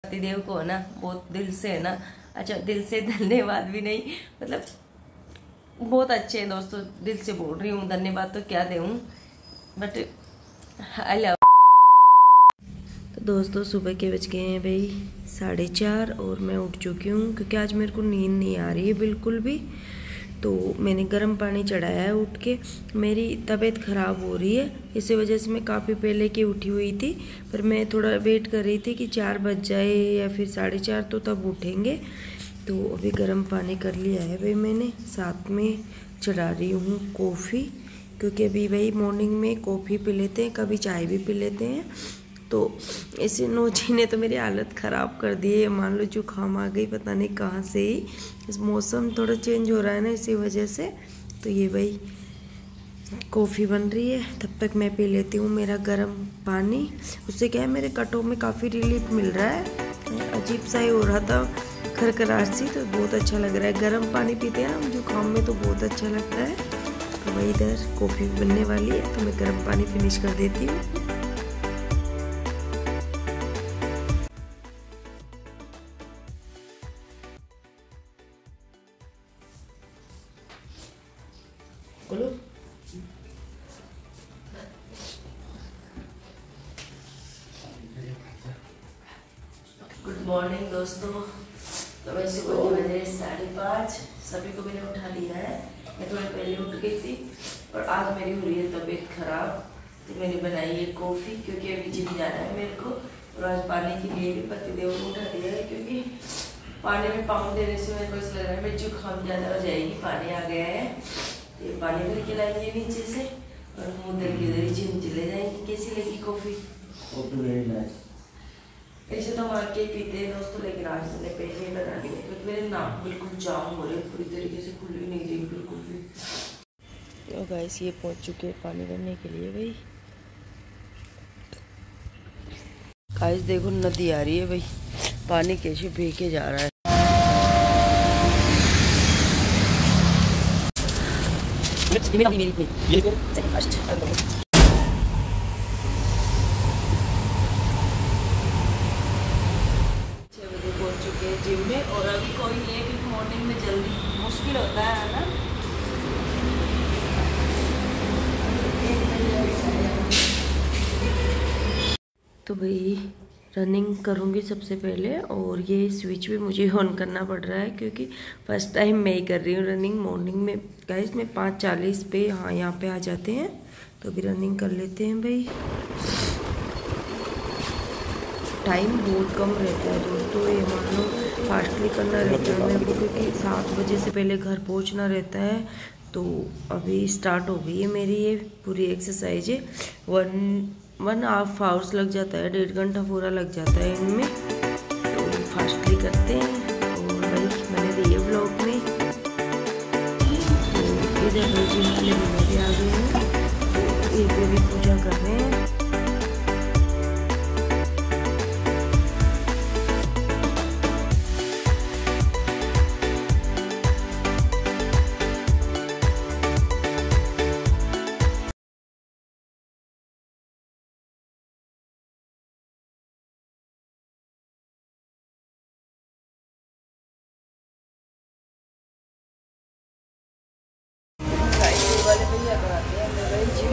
पतिदेव को है ना बहुत दिल से है ना, अच्छा दिल से धन्यवाद भी नहीं, मतलब बहुत अच्छे हैं दोस्तों, दिल से बोल रही हूँ, धन्यवाद तो क्या दूँ, बट आई लव। तो दोस्तों सुबह के बज गए हैं भाई 4:30 और मैं उठ चुकी हूँ क्योंकि आज मेरे को नींद नहीं आ रही है बिल्कुल भी। तो मैंने गर्म पानी चढ़ाया है उठ के, मेरी तबीयत ख़राब हो रही है, इसी वजह से मैं काफ़ी पहले की उठी हुई थी, पर मैं थोड़ा वेट कर रही थी कि 4 बज जाए या फिर 4:30 तो तब उठेंगे। तो अभी गर्म पानी कर लिया है भाई मैंने, साथ में चढ़ा रही हूँ कॉफ़ी, क्योंकि अभी भाई मॉर्निंग में कॉफ़ी पी लेते हैं, कभी चाय भी पी लेते हैं। तो इसी नोची ने तो मेरी हालत ख़राब कर दी है, मान लो जुकाम आ गई पता नहीं कहाँ से ही, इस मौसम थोड़ा चेंज हो रहा है ना इसी वजह से। तो ये भाई कॉफ़ी बन रही है, तब तक मैं पी लेती हूँ मेरा गर्म पानी। उससे क्या है मेरे कटों में काफ़ी रिलीफ मिल रहा है, अजीब सा ही हो रहा था खरखराहट सी, तो बहुत अच्छा लग रहा है। गर्म पानी पीते हैं ना जुकाम में तो बहुत अच्छा लगता है। तो वही इधर कॉफ़ी बनने वाली है तो मैं गर्म पानी फिनिश कर देती हूँ। गुड मॉर्निंग दोस्तों। तो मैं सुबह के बजे 5:30, सभी को मैंने उठा लिया है, मैं थोड़ी पहले उठ गई थी और आज मेरी हो रही है तबीयत खराब, तो मैंने बनाई है कॉफ़ी क्योंकि अभी जिम जाना है मेरे को, और आज पानी के लिए भी पतिदेव को उठा दिया है क्योंकि पानी में पाँव देने से मेरे को ऐसा लग रहा है मेरी जुकाम ज़्यादा हो जाएगी। पानी आ गया है तो ये पानी भर के लाएंगे नीचे से और हम उधर की उधर जिम चले जाएंगे। कैसी लगी कॉफ़ी? ऐसे तो मार के पीते हैं दोस्तों, लेकिन आज मैंने पहले ही बना ली क्योंकि मेरे नाक बिल्कुल जाम हो रहे, पूरी तरीके से खुल ही नहीं रही बिल्कुल भी। तो गाइस ये पहुंच चुके हैं पानी भरने के लिए भाई। गाइस देखो नदी आ रही है भाई, पानी कैसे बह के जा रहा है। जिम में और अभी कोई नहीं है क्योंकि मॉर्निंग में जल्दी मुश्किल होता है ना। तो भाई रनिंग करूँगी सबसे पहले, और ये स्विच भी मुझे ऑन करना पड़ रहा है क्योंकि फर्स्ट टाइम मैं ही कर रही हूँ रनिंग मॉर्निंग में। गाइस में 5:40 पे हाँ यहाँ पे आ जाते हैं, तो अभी रनिंग कर लेते हैं भाई। टाइम बहुत कम रहता है दोस्तों, ये मान लो फास्टली करना रहता है मेरे को क्योंकि 7 बजे से पहले घर पहुंचना रहता है। तो अभी स्टार्ट हो गई है मेरी ये पूरी एक्सरसाइज है, 1.5 आवर्स लग जाता है, 1.5 घंटा पूरा लग जाता है इनमें। तो फास्टली करते हैं और भाई मैंने दिए ब्लॉग में। तो इधर जिम वाले भी आ गए हैं, तो ये पे भी पूजा कर रहे हैं। वाले भैया कराते हैं मेरा जिम।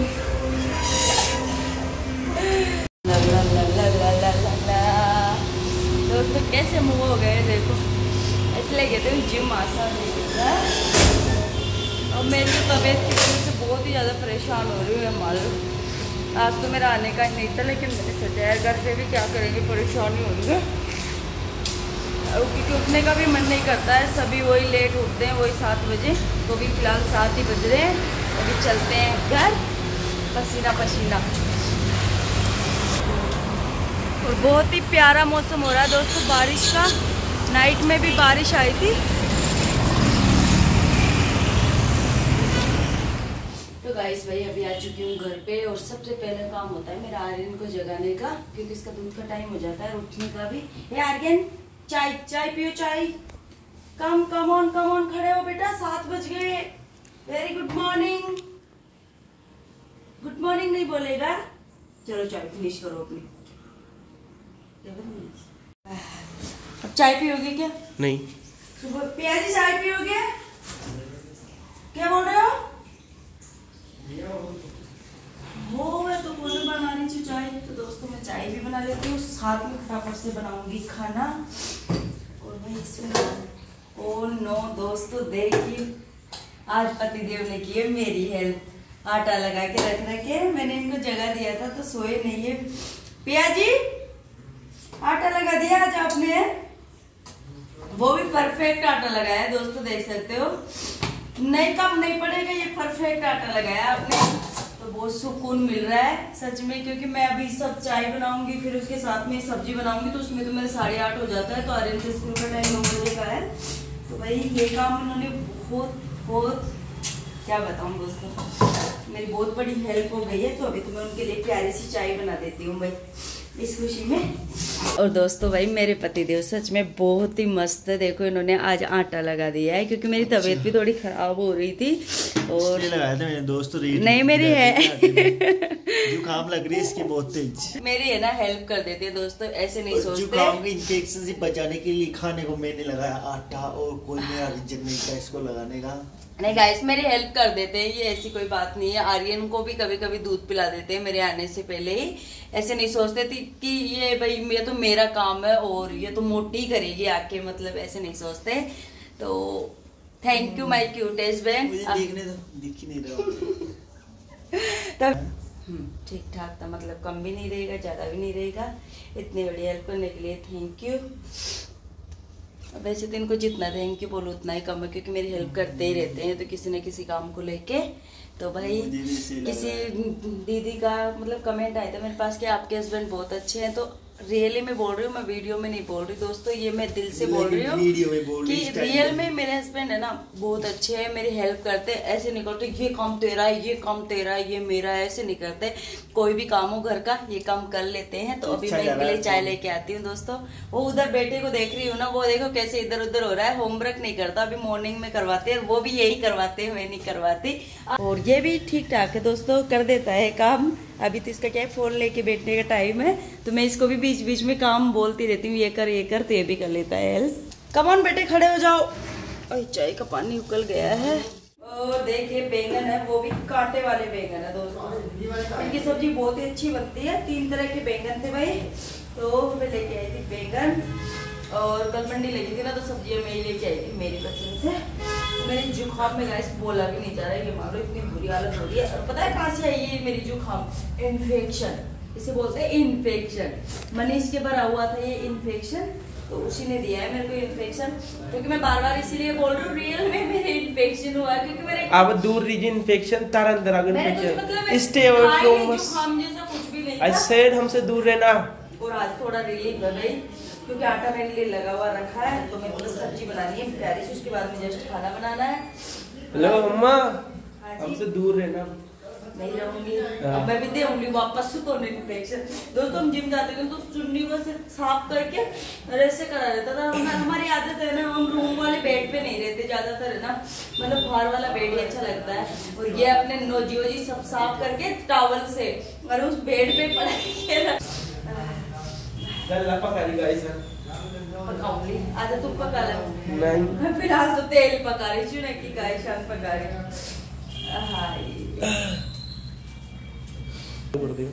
दोस्तों कैसे मुँह हो गए देखो, इसलिए कहते हैं जिम आसान नहीं होता। और मेरी तो तबीयत की वजह से बहुत ही ज़्यादा परेशान हो रही हूँ मालूम। आज तो मेरा आने का ही नहीं था, लेकिन मैंने सोचा यार घर पे भी क्या करेंगे, परेशानी होंगे क्योंकि उठने का भी मन नहीं करता है, सभी वही लेट उठते हैं, वही 7 बजे। तो भी फिलहाल 7 ही बज रहे हैं, अभी चलते हैं घर पसीना पसीना। और बहुत ही प्यारा मौसम हो रहा है दोस्तों बारिश का, नाइट में भी बारिश आई थी। तो गाइस भाई अभी आ चुकी हूँ घर पे, और सबसे पहले काम होता है मेरा आर्यन को जगाने का क्योंकि इसका दूध का टाइम हो जाता है, उठने का भी। हे आर्यन चाय चाय पियो, चाय। कम ऑन खड़े हो बेटा, 7 बज गए। Very good morning. Good morning नहीं बोलेगा, चलो चाय फिनिश करो अपनी। चाय पियोगे क्या? नहीं। सुबह पियाजी चाय पियोगे? क्या बोल रहे हो? मैं तो बोले बना रही थी चाय। तो दोस्तों मैं चाय भी बना लेती हूँ, साथ में फटाफट से बनाऊंगी खाना। और भाई इसमें और नो दोस्तों देखिए, आज पतिदेव ने की है मेरी हेल्प। आटा लगा के रख रखे, मैंने इनको जगह दिया था तो सोए नहीं है। पिया जी आटा लगा दिया आज आपने, वो भी परफेक्ट आटा लगाया है दोस्तों, देख सकते हो। नहीं कम नहीं पड़ेगा, ये परफेक्ट आटा लगाया आपने, तो बहुत सुकून मिल रहा है सच में। क्योंकि मैं अभी सब चाय बनाऊंगी, फिर उसके साथ में सब्जी बनाऊंगी, तो उसमें तो मेरे 8:30 हो जाता है। तो आर्यन के स्कूल का टाइम 9 बजे का है। तो भाई ये काम उन्होंने बहुत क्या बताऊं दोस्तों, मेरी बहुत बड़ी हेल्प हो गई है। तो अभी तो मैं उनके लिए प्यारी सी चाय बना देती हूँ भाई इस खुशी में। और दोस्तों भाई मेरे पतिदेव सच में बहुत ही मस्त है। देखो इन्होंने आज आटा लगा दिया है, क्योंकि मेरी तबीयत भी थोड़ी खराब हो रही थी। और लगाया था मेरे दोस्त, नहीं मेरी है जुकाम लग रही है इसकी बहुत तेज। मेरी है ना हेल्प कर देती है दोस्तों, ऐसे नहीं सोचते। जुकाम के इन्फेक्शन से बचाने के लिए खाने को मैंने लगाया आटा, और कोई मेरा रिजन नहीं था इसको लगाने का। नहीं गाइस मेरी हेल्प कर देते हैं, ये ऐसी कोई बात नहीं है। आर्यन को भी कभी कभी दूध पिला देते हैं मेरे आने से पहले ही। ऐसे नहीं सोचते थी कि ये भाई ये तो मेरा काम है और ये तो मोटी करेगी आके, मतलब ऐसे नहीं सोचते। तो थैंक यू माय क्यूटेस्ट बहन। देखने तो दिख ही नहीं रहा तब ठीक ठाक था, मतलब कम भी नहीं रहेगा ज्यादा भी नहीं रहेगा। इतनी बड़ी हेल्प करने के लिए थैंक यू। वैसे तो इनको जितना थैंक यू बोलो उतना ही कम है, क्योंकि मेरी हेल्प करते ही रहते हैं तो किसी न किसी काम को लेके। तो भाई किसी दीदी का मतलब कमेंट आया था मेरे पास कि आपके हस्बैंड बहुत अच्छे हैं। तो रियली में बोल रही हूँ, मैं वीडियो में नहीं बोल रही दोस्तों, ये मैं दिल से बोल रही हूँ कि रियल में मेरे हस्बैंड है ना बहुत अच्छे हैं, मेरी हेल्प करते। ऐसे नहीं करते ये काम तेरा है, ये काम तेरा है, ये मेरा है, ऐसे नहीं करते। कोई भी काम हो घर का ये काम कर लेते हैं। तो अभी मैं इनके लिए चाय लेके आती हूँ दोस्तों। वो उधर बेटे को देख रही हूँ ना, वो देखो कैसे इधर उधर हो रहा है। होमवर्क नहीं करता, अभी मॉर्निंग में करवाते हैं, वो भी यही करवाते हैं, मैं नहीं करवाती। और ये भी ठीक ठाक है दोस्तों, कर देता है काम। अभी तो इसका क्या है, फोन लेके बैठने का टाइम है, तो मैं इसको भी बीच बीच में काम बोलती रहती हूँ, ये कर, तो ये भी कर लेता है हेल्प। कम ऑन बेटे खड़े हो जाओ। चाय का पानी उकल गया है। और देखिए बैंगन है, वो भी कांटे वाले बैंगन है दोस्तों। इनकी सब्जी बहुत ही अच्छी बनती है। 3 तरह के बैंगन थे भाई, तो मैं लेके आई थी बैंगन। और कल मंडी लगी थी ना, तो सब्जियां मैं ही लेके आई थी मेरी पसंद से। मेरी जुकाम में गाइस बोला भी नहीं जा रहा है, ये मान लो इतनी बुरी हालत हो रही है। और पता है कहाँ से आई है मेरी जुकाम? इन्फेक्शन, इसे बोलते हैं इन्फेक्शन। मनीष के भरा हुआ था ये इन्फेक्शन, तो उसी ने दिया है मेरे को इन्फेक्शन। क्योंकि मैं बार बार इसीलिए बोल रही हूँ रियल में मेरे इन्फेक्शन हुआ है, क्योंकि मेरे अब दूर रीजन इन्फेक्शन तार अंदर infection stay away from us. जुकाम जैसा कुछ भी नहीं था। आई सेड हमसे दूर रहना। और आज थोड़ा रिलीफ हो गई, क्योंकि आटा मेरे लिए लगा हुआ रखा है। तो मेरे को सब्जी बनानी है प्यारी सी, उसके बाद में जस्ट खाना बनाना है। हेलो अम्मा, हमसे दूर रहना। नहीं रहूंगी, अब मैं भी देऊंगी वापस से। तो इन्फेक्शन दोस्तों, हम जिम जाते थे तो चुन्नी को साफ करके ऐसे करा रहता था। हमारी आदत है ना, हम रूम वाले बेड पे नहीं रहते ज्यादातर है ना, मतलब बाहर वाला बेड ही अच्छा लगता है। और ये अपने नोजी वोजी सब साफ करके टॉवल से और उस बेड पे पड़ा पकाऊंगी। आज तुम पका लो। मैं फिलहाल तो तेल पका रही हूँ, कि गाय शान पका रही हूँ।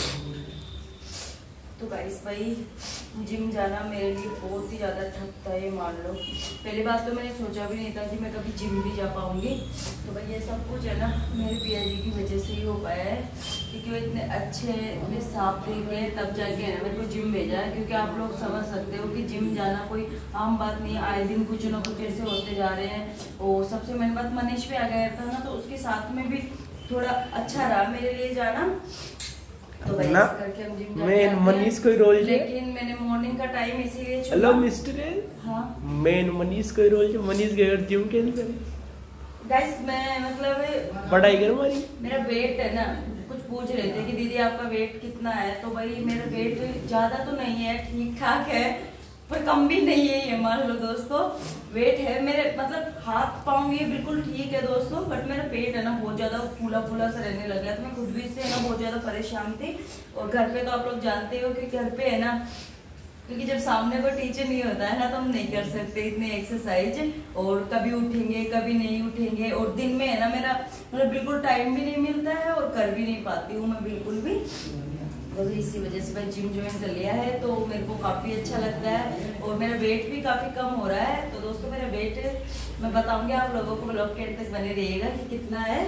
तो गाइस भाई जिम जाना मेरे लिए बहुत ही ज़्यादा थकता है, मान लो। पहली बात तो मैंने सोचा भी नहीं था कि मैं कभी जिम भी जा पाऊंगी। तो भाई ये सब कुछ है ना मेरे पिया जी की वजह से ही हो पाया है, क्योंकि वो इतने अच्छे इतने साफ दिल के तब जाके है ना मेरे को जिम भेजा है। क्योंकि आप लोग समझ सकते हो कि जिम जाना कोई आम बात नहीं, आए दिन कुछ ना कुछ ऐसे होते जा रहे हैं। और सबसे मेन बात मनीष पे आ गया था ना, तो उसके साथ में भी थोड़ा अच्छा रहा मेरे लिए जाना। तो भाई करके हम जिम मैं मनीष कोई रोल, लेकिन मैंने मॉर्निंग का टाइम इसीलिए चुना। हेलो मिस्टर, हाँ मैं मनीष कोई रोल जो मनीष गए जिम के लिए। गाइस मैं मतलब पढ़ाई कर मारी, मेरा वेट है ना, कुछ पूछ रहे थे कि दीदी आपका वेट कितना है। तो भाई मेरा वेट ज्यादा तो नहीं है, ठीक ठाक है, पर कम भी नहीं है ये मान लो दोस्तों। वेट है मेरे, मतलब हाथ पाँव ये बिल्कुल ठीक है दोस्तों, बट मेरा पेट है ना बहुत ज्यादा फूला फूला सा रहने लगा। तो मैं खुद भी इससे है ना बहुत ज्यादा परेशान थी। और घर पे तो आप लोग जानते हो कि घर पे है ना क्योंकि जब सामने कोई टीचर नहीं होता है ना तो हम नहीं कर सकते इतने एक्सरसाइज, और कभी उठेंगे कभी नहीं उठेंगे, और दिन में है ना मेरा मतलब बिल्कुल टाइम भी नहीं मिलता है और कर भी नहीं पाती हूँ मैं बिल्कुल भी। तो इसी वजह से मैं जिम ज्वाइन कर लिया है, तो मेरे को काफ़ी अच्छा लगता है और मेरा वेट भी काफ़ी कम हो रहा है। तो दोस्तों मेरा वेट मैं बताऊंगी आप लोगों को, ब्लॉग के एंड तक बने रहिएगा कि कितना है।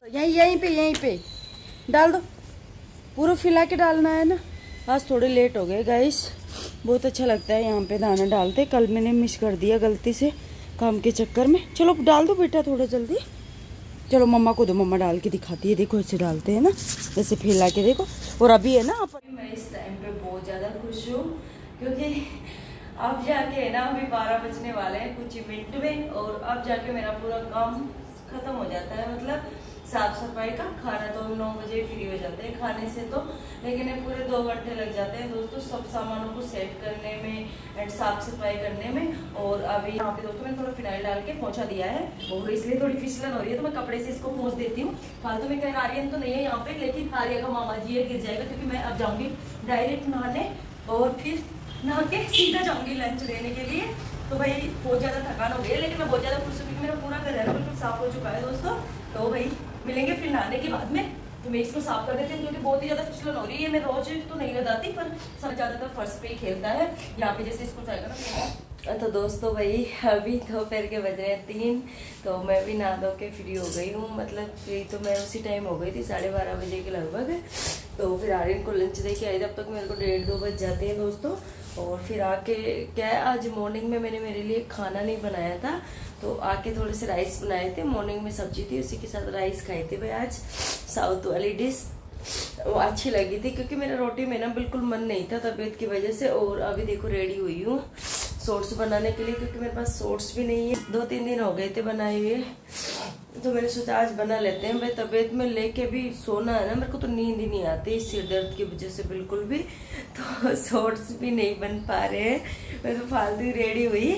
यहीं पे डाल दो, पूरा फैला के डालना है ना। आज थोड़े लेट हो गए गाइस, बहुत अच्छा लगता है यहाँ पे दाना डालते। कल मैंने मिस कर दिया गलती से काम के चक्कर में। चलो डाल दो बेटा थोड़ा जल्दी, चलो मम्मा को दो, मम्मा डाल के दिखाती है। देखो ऐसे डालते हैं ना, ऐसे फैला के देखो। और अभी है ना मैं इस टाइम पे बहुत ज़्यादा खुश हूँ क्योंकि अब जाके है ना अभी 12 बजने वाले हैं कुछ ही मिनट में, और अब जाके मेरा पूरा काम खत्म हो जाता है। मतलब साफ सफाई का, खाना तो 9 बजे फ्री हो जाते हैं खाने से तो, लेकिन पूरे 2 घंटे लग जाते हैं दोस्तों सब सामानों को सेट करने में एंड साफ सफाई करने में। और अभी यहाँ पे दोस्तों मैंने थोड़ा फिनाइल डाल के पोंछा दिया है और इसलिए थोड़ी फिसलन हो रही है तो मैं कपड़े से इसको पोंछ देती हूँ। फालतू में कहीं आर्यन तो नहीं है यहाँ पे, लेकिन आर्या का मामा जी है, गिर जाएगा क्योंकि मैं अब जाऊँगी डायरेक्ट नहाने और फिर नहा के सीधा जाऊँगी लंच देने के लिए। तो भाई बहुत ज़्यादा थकान हो गई है, लेकिन मैं बहुत ज़्यादा खुश हूँ क्योंकि मेरा पूरा घर है ना बिल्कुल साफ हो चुका है दोस्तों। तो भाई मिलेंगे फिर नहाने के बाद में, तो मैं इसको साफ कर देती हूँ क्योंकि बहुत ही ज़्यादा फिसलन हो रही है। मैं रोज तो नहीं लगाती पर सब ज़्यादातर फर्श पे ही खेलता है, यहाँ पे जैसे स्कूल जाएगा ना। तो दोस्तों भाई अभी दोपहर के बज रहे हैं 3, तो मैं भी नहा धो के फ्री हो गई हूँ। मतलब फ्री तो मैं उसी टाइम हो गई थी 12:30 बजे के लगभग। तो फिर आर्यन को लंच दे के आई, जब तक मेरे को 1:30-2 बज जाते हैं दोस्तों। और फिर आके क्या है, आज मॉर्निंग में मैंने मेरे लिए खाना नहीं बनाया था, तो आके थोड़े से राइस बनाए थे। मॉर्निंग में सब्जी थी, उसी के साथ राइस खाए थे भाई। आज साउथ वाली डिश वो अच्छी लगी थी क्योंकि मेरा रोटी में ना बिल्कुल मन नहीं था तबीयत की वजह से। और अभी देखो रेडी हुई हूँ शॉर्ट्स बनाने के लिए क्योंकि मेरे पास शॉर्ट्स भी नहीं है, 2-3 दिन हो गए थे बनाए हुए, तो मैंने सोचा आज बना लेते हैं। भाई तबीयत में लेके भी सोना है ना, मेरे को तो नींद ही नहीं आती सिर दर्द की वजह से बिल्कुल भी, तो शॉर्ट्स भी नहीं बन पा रहे हैं। मैं तो फालतू रेडी हुई,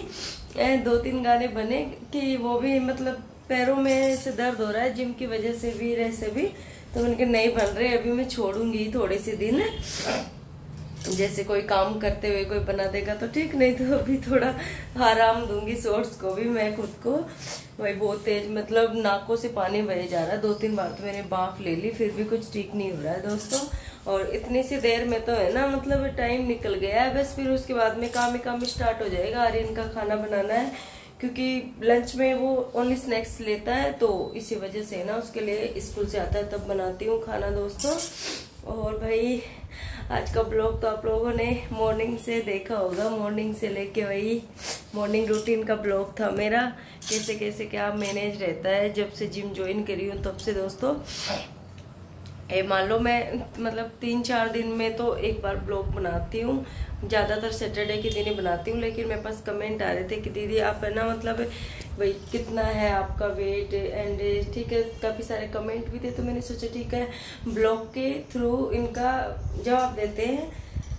2-3 गाने बने कि वो भी मतलब पैरों में से दर्द हो रहा है जिम की वजह से भी, ऐसे भी, तो मैंने कहा नहीं बन रहे, अभी मैं छोड़ूंगी थोड़े से दिन, जैसे कोई काम करते हुए कोई बना देगा तो ठीक, नहीं तो अभी थोड़ा आराम दूंगी शॉर्ट्स को भी मैं खुद को। भाई बहुत तेज मतलब नाकों से पानी बह जा रहा है, 2-3 बार तो मैंने बाफ ले ली फिर भी कुछ ठीक नहीं हो रहा है दोस्तों। और इतनी सी देर में तो है ना मतलब टाइम निकल गया है बस, फिर उसके बाद में काम ही काम स्टार्ट हो जाएगा। आर्यन का खाना बनाना है क्योंकि लंच में वो ओनली स्नैक्स लेता है, तो इसी वजह से ना उसके लिए स्कूल से आता है तब बनाती हूँ खाना दोस्तों। और भाई आज का ब्लॉग तो आप लोगों ने मॉर्निंग से देखा होगा, मॉर्निंग से लेके वही मॉर्निंग रूटीन का ब्लॉग था मेरा, कैसे कैसे क्या मैनेज रहता है जब से जिम ज्वाइन करी हूँ तब से दोस्तों। मान लो मैं मतलब 3-4 दिन में तो एक बार ब्लॉग बनाती हूँ, ज़्यादातर सैटरडे के दिन ही बनाती हूँ। लेकिन मेरे पास कमेंट आ रहे थे कि दीदी आप है ना मतलब भाई कितना है आपका वेट एंड ठीक है, काफ़ी सारे कमेंट भी थे, तो मैंने सोचा ठीक है ब्लॉग के थ्रू इनका जवाब देते हैं।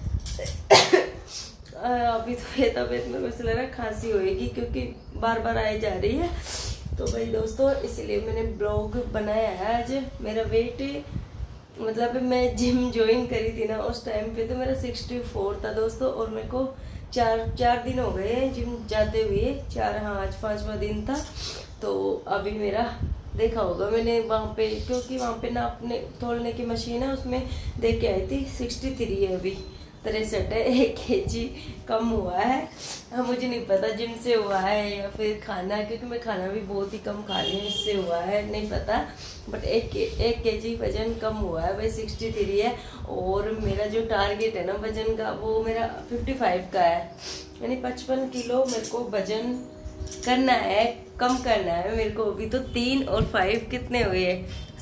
अभी तो ये तबीयत में वैसे लग रहा है खांसी होएगी क्योंकि बार बार आई जा रही है, तो भाई दोस्तों इसलिए मैंने ब्लॉग बनाया है आज। मेरा वेट मतलब मैं जिम ज्वाइन करी थी ना उस टाइम पे तो मेरा 64 था दोस्तों, और मेरे को 4 दिन हो गए जिम जाते हुए, 4 हाँ आज 5वां दिन था। तो अभी मेरा देखा होगा मैंने वहाँ पे, क्योंकि वहाँ पे नापने तोलने की मशीन है उसमें देख के आई थी 63 है, अभी 63 है, 1 kg कम हुआ है। मुझे नहीं पता जिम से हुआ है या फिर खाना, क्योंकि मैं खाना भी बहुत ही कम खा रही हूँ, इससे हुआ है नहीं पता, बट 1 kg वजन कम हुआ है भाई, 63 है। और मेरा जो टारगेट है ना वजन का वो मेरा 55 का है, यानी 55 किलो मेरे को वजन करना है, कम करना है मेरे को। अभी तो 3 और 5 कितने हुए,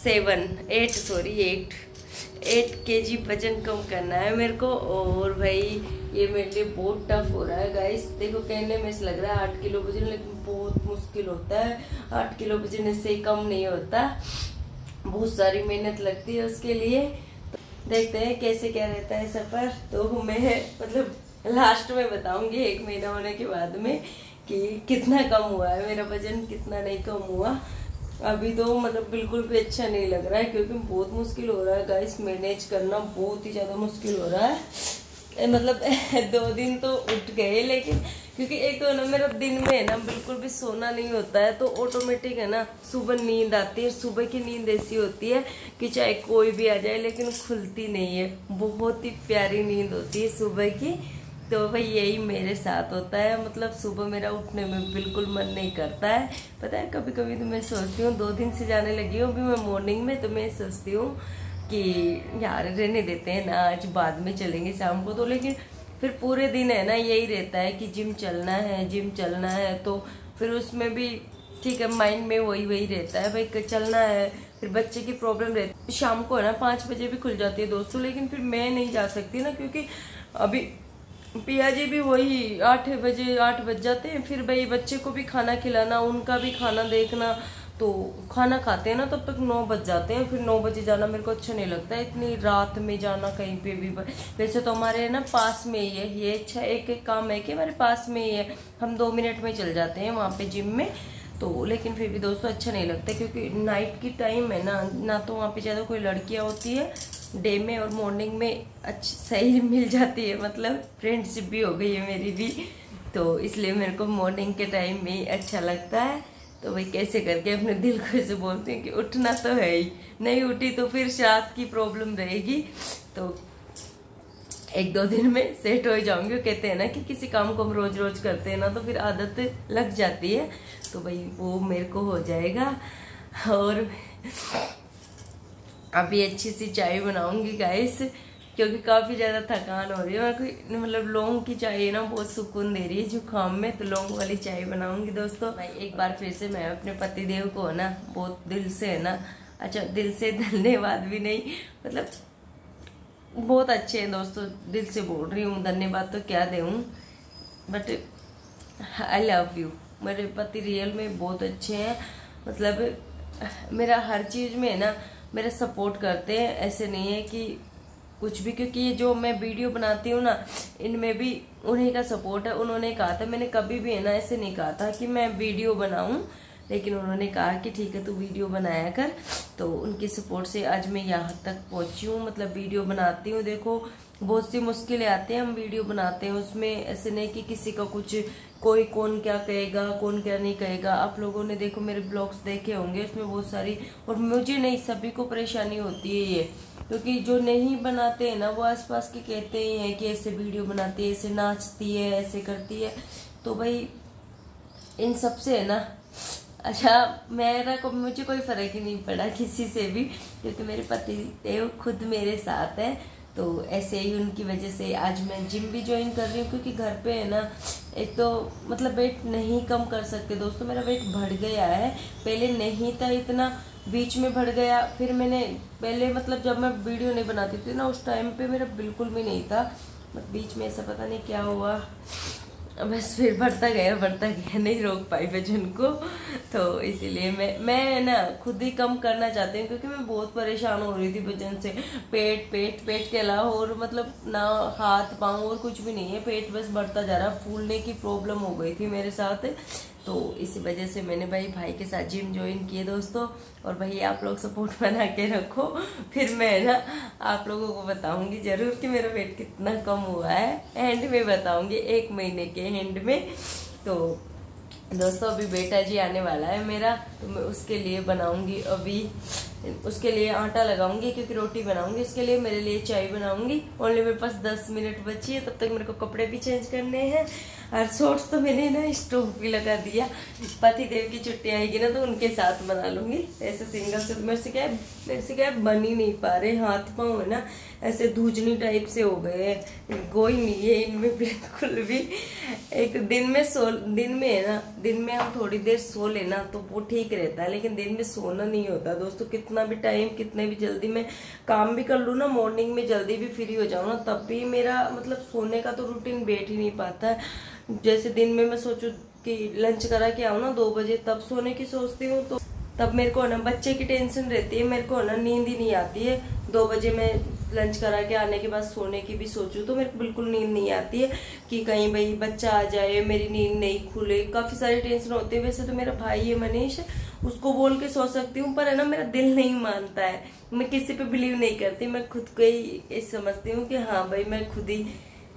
8 kg वजन कम करना है मेरे को। और भाई ये मेरे लिए बहुत टफ हो रहा है गाइस, देखो कहने में से लग रहा है 8 किलो वजन, लेकिन बहुत मुश्किल होता है। 8 किलो वजन से कम नहीं होता, बहुत सारी मेहनत लगती है उसके लिए। तो देखते हैं कैसे क्या रहता है सफर, तो मैं मतलब लास्ट में बताऊंगी 1 महीना होने के बाद में कि कितना कम हुआ है मेरा वजन, कितना नहीं कम हुआ। अभी तो मतलब बिल्कुल भी अच्छा नहीं लग रहा है क्योंकि बहुत मुश्किल हो रहा है गाइस, मैनेज करना बहुत ही ज़्यादा मुश्किल हो रहा है। मतलब 2 दिन तो उठ गए, लेकिन क्योंकि एक तो ना मेरा दिन में ना बिल्कुल भी सोना नहीं होता है, तो ऑटोमेटिक है ना सुबह नींद आती है। सुबह की नींद ऐसी होती है कि चाहे कोई भी आ जाए लेकिन खुलती नहीं है। बहुत ही प्यारी नींद होती है सुबह की। तो भाई यही मेरे साथ होता है, मतलब सुबह मेरा उठने में बिल्कुल मन नहीं करता है। पता है कभी कभी तो मैं सोचती हूँ, 2 दिन से जाने लगी हूँ अभी मैं मॉर्निंग में, तो मैं सोचती हूँ कि यार रहने देते हैं ना, आज बाद में चलेंगे शाम को। तो लेकिन फिर पूरे दिन है ना यही रहता है कि जिम चलना है, जिम चलना है। तो फिर उसमें भी ठीक है, माइंड में वही रहता है भाई चलना है। फिर बच्चे की प्रॉब्लम रहती है, शाम को है ना 5 बजे भी खुल जाती है दोस्तों, लेकिन फिर मैं नहीं जा सकती ना, क्योंकि अभी पिया जी भी वही 8 बज जाते हैं। फिर भाई बच्चे को भी खाना खिलाना, उनका भी खाना देखना, तो खाना खाते हैं ना तब तक 9 बज जाते हैं। फिर 9 बजे जाना मेरे को अच्छा नहीं लगता है, इतनी रात में जाना कहीं पे भी। वैसे तो हमारे ना पास में ही है ये, अच्छा एक काम है कि हमारे पास में ही है, हम 2 मिनट में चल जाते हैं वहाँ पे जिम में। तो लेकिन फिर भी दोस्तों अच्छा नहीं लगता, क्योंकि नाइट की टाइम है ना तो वहाँ पे ज़्यादा कोई लड़कियाँ होती है, डे में और मॉर्निंग में अच्छी सही मिल जाती है, मतलब फ्रेंडशिप भी हो गई है मेरी भी। तो इसलिए मेरे को मॉर्निंग के टाइम में अच्छा लगता है। तो भाई कैसे करके अपने दिल को ऐसे बोलती हूँ कि उठना तो है ही, नहीं उठी तो फिर शायद की प्रॉब्लम रहेगी। तो 1-2 दिन में सेट हो जाऊंगी। कहते हैं ना कि किसी काम को हम रोज रोज करते हैं ना तो फिर आदत लग जाती है, तो भाई वो मेरे को हो जाएगा। और अभी अच्छी सी चाय बनाऊंगी गाइस, क्योंकि काफी ज्यादा थकान हो रही है। मेरे को मतलब लौंग की चाय ना बहुत सुकून दे रही है जुकाम में, तो लौंग वाली चाय बनाऊंगी दोस्तों। भाई एक बार फिर से मैं अपने पतिदेव को ना बहुत दिल से है ना, अच्छा दिल से धन्यवाद भी नहीं, मतलब बहुत अच्छे हैं दोस्तों, दिल से बोल रही हूँ, धन्यवाद तो क्या दूँ, बट आई लव यू। मेरे पति रियल में बहुत अच्छे हैं, मतलब मेरा हर चीज में है ना मेरा सपोर्ट करते हैं। ऐसे नहीं है कि कुछ भी, क्योंकि ये जो मैं वीडियो बनाती हूँ ना इनमें भी उन्हीं का सपोर्ट है। उन्होंने कहा था, मैंने कभी भी है ना ऐसे नहीं कहा था कि मैं वीडियो बनाऊं, लेकिन उन्होंने कहा कि ठीक है तू वीडियो बनाया कर। तो उनके सपोर्ट से आज मैं यहाँ तक पहुंची हूँ, मतलब वीडियो बनाती हूँ। देखो बहुत सी मुश्किलें आती हैं, हम वीडियो बनाते हैं, उसमें ऐसे नहीं कि किसी का कुछ कोई कौन क्या कहेगा कौन क्या नहीं कहेगा। आप लोगों ने देखो मेरे ब्लॉग्स देखे होंगे, उसमें बहुत सारी, और मुझे नहीं सभी को परेशानी होती है ये, क्योंकि जो नहीं बनाते हैं ना वो आसपास के कहते ही हैं कि ऐसे वीडियो बनाती है, ऐसे नाचती है, ऐसे करती है। तो भाई इन सब से है ना, अच्छा मुझे कोई फर्क ही नहीं पड़ा किसी से भी, क्योंकि मेरे पति देव खुद मेरे साथ है। तो ऐसे ही उनकी वजह से आज मैं जिम भी ज्वाइन कर रही हूँ, क्योंकि घर पे है ना एक तो मतलब वेट नहीं कम कर सकते दोस्तों, मेरा वेट बढ़ गया है, पहले नहीं था इतना, बीच में बढ़ गया। फिर मैंने पहले मतलब जब मैं वीडियो नहीं बनाती थी ना उस टाइम पे मेरा बिल्कुल भी नहीं था, बट बीच में ऐसा पता नहीं क्या हुआ, बस फिर बढ़ता गया, नहीं रोक पाई वजन को। तो इसीलिए मैं ना खुद ही कम करना चाहती हूँ, क्योंकि मैं बहुत परेशान हो रही थी वजन से। पेट के अलावा और मतलब ना हाथ पाँव और कुछ भी नहीं है, पेट बस बढ़ता जा रहा, फूलने की प्रॉब्लम हो गई थी मेरे साथ। तो इसी वजह से मैंने भाई के साथ जिम ज्वाइन किए दोस्तों। और भाई आप लोग सपोर्ट बना के रखो, फिर मैं ना आप लोगों को बताऊंगी जरूर कि मेरा वेट कितना कम हुआ है, एंड में बताऊंगी 1 महीने के एंड में। तो दोस्तों अभी बेटा जी आने वाला है मेरा, तो मैं उसके लिए बनाऊंगी, अभी उसके लिए आटा लगाऊंगी, क्योंकि रोटी बनाऊंगी उसके लिए, मेरे लिए चाय बनाऊंगी। ओनली मेरे पास 10 मिनट बची है, तब तक मेरे को कपड़े भी चेंज करने हैं। और शॉर्ट्स तो मैंने ना स्टोव भी लगा दिया, पति देव की छुट्टी आएगी ना तो उनके साथ बना लूंगी। ऐसे सिंगल से मेरे से क्या बन ही नहीं पा रहे, हाथ पाँव है ना ऐसे धूजनी टाइप से हो गए, कोई नहीं है इनमें बिल्कुल भी। एक दिन में है ना, दिन में हम थोड़ी देर सो लेना तो वो ठीक रहता है, लेकिन दिन में सोना नहीं होता दोस्तों। कितना भी टाइम, कितने भी जल्दी मैं काम भी कर लूँ ना, मॉर्निंग में जल्दी भी फ्री हो जाऊँ ना, तब भी मेरा मतलब सोने का तो रूटीन बैठ ही नहीं पाता है। जैसे दिन में मैं सोचूं कि लंच करा के आऊँ ना 2 बजे, तब सोने की सोचती हूँ, तो तब मेरे को ना बच्चे की टेंशन रहती है, मेरे को ना नींद ही नहीं आती है। 2 बजे मैं लंच करा के आने के बाद सोने की भी सोचूं तो मेरे को बिल्कुल नींद नहीं आती है, कि कहीं भाई बच्चा आ जाए, मेरी नींद नहीं खुले, काफी सारी टेंशन होती है। वैसे तो मेरा भाई है मनीष, उसको बोल के सो सकती हूँ, पर है ना मेरा दिल नहीं मानता है, मैं किसी पे बिलीव नहीं करती, मैं खुद को ही समझती हूँ कि हाँ भाई मैं खुद ही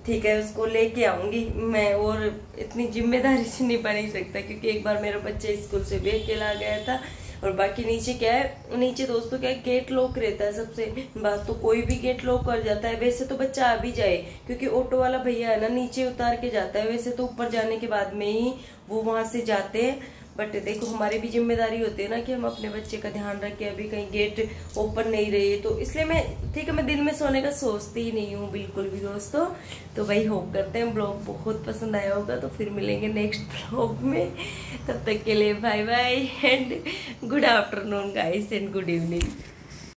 ठीक है, उसको लेके आऊंगी मैं, और इतनी जिम्मेदारी से नहीं बन ही सकता, क्योंकि एक बार मेरा बच्चा स्कूल से भी अकेला गया था। और बाकी नीचे क्या है, नीचे दोस्तों क्या है, गेट लॉक रहता है सबसे बात, तो कोई भी गेट लॉक कर जाता है। वैसे तो बच्चा आ भी जाए, क्योंकि ऑटो वाला भैया है ना, नीचे उतार के जाता है, वैसे तो ऊपर जाने के बाद में ही वो वहां से जाते हैं। बट देखो हमारी भी जिम्मेदारी होती है ना कि हम अपने बच्चे का ध्यान रखें, अभी कहीं गेट ओपन नहीं रही, तो इसलिए मैं ठीक है, मैं दिन में सोने का सोचती ही नहीं हूँ बिल्कुल भी दोस्तों। तो वही होप करते हैं ब्लॉग बहुत पसंद आया होगा, तो फिर मिलेंगे नेक्स्ट ब्लॉग में। तब तक के लिए bye bye and good afternoon guys and good evening.